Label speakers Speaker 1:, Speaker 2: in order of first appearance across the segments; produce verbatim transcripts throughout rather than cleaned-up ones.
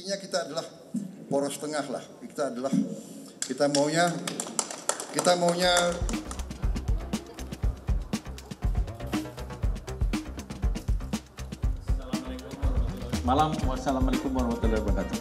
Speaker 1: intinya kita adalah poros tengah lah. Kita adalah kita maunya kita maunya
Speaker 2: Malam, wassalamualaikum warahmatullahi wabarakatuh.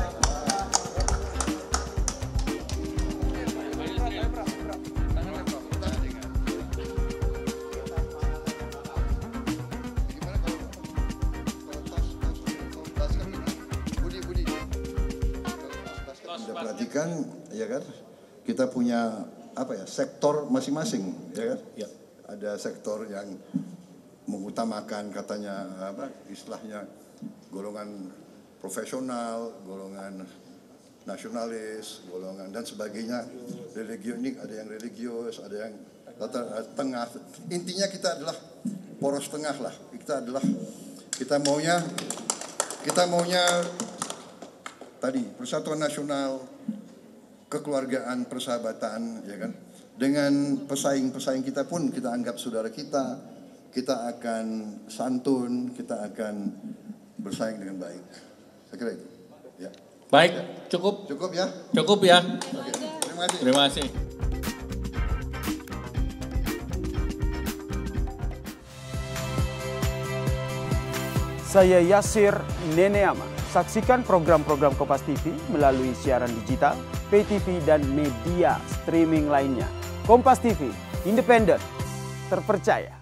Speaker 1: Anda perhatikan, ya kan? Kita punya apa ya? Sektor masing-masing, ya kan?
Speaker 2: Ya.
Speaker 1: Ada sektor yang mengutamakan katanya apa? Istilahnya golongan profesional, golongan nasionalis, golongan dan sebagainya, religionik, ada yang religius, ada yang tengah. Intinya kita adalah poros tengah lah. Kita adalah kita maunya kita maunya tadi persatuan nasional, kekeluargaan, persahabatan, ya kan. Dengan pesaing-pesaing kita pun kita anggap saudara kita, kita akan santun, kita akan bersaing dengan baik. Saya kira itu. Ya.
Speaker 2: Baik,
Speaker 1: ya.
Speaker 2: cukup.
Speaker 1: Cukup ya?
Speaker 2: Cukup ya.
Speaker 1: Oke. Terima kasih.
Speaker 2: Terima kasih.
Speaker 3: Saya Yasir Neneama. Saksikan program-program Kompas T V melalui siaran digital, pay T V dan media streaming lainnya. Kompas T V, independen, terpercaya.